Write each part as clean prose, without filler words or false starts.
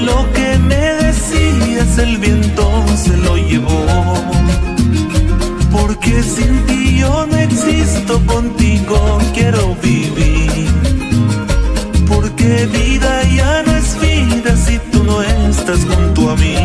lo que me decías el viento se lo llevó. Porque sin ti yo no existo, contigo quiero vivir. Porque vida ya no es vida si tú no estás junto a mí.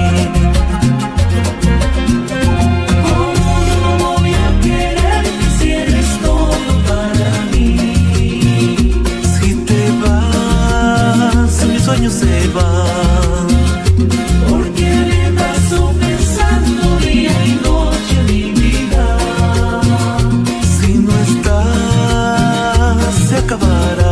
Sueños se van, porque me paso pensando día y noche mi vida. Si no estás, se acabará.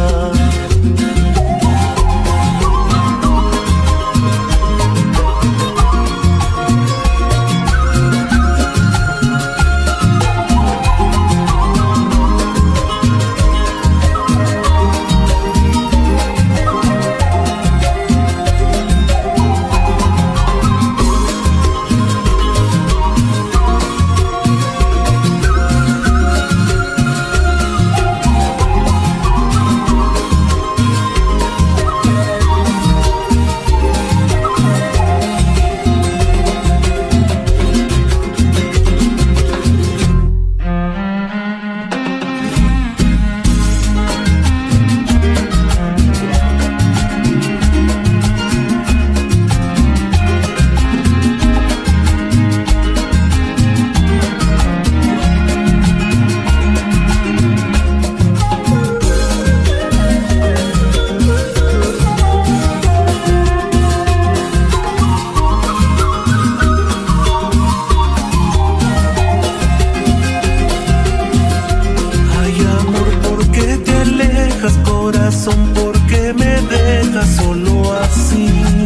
Corazón, porque me dejas solo así.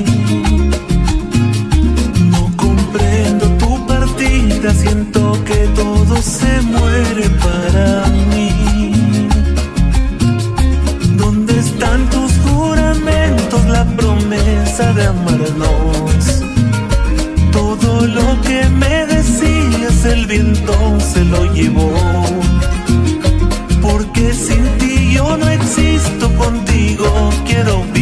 No comprendo tu partida, siento que todo se muere para mí. ¿Dónde están tus juramentos, la promesa de amarnos? Todo lo que me decías el viento se lo llevó. Porque sin ti yo no existo, contigo quiero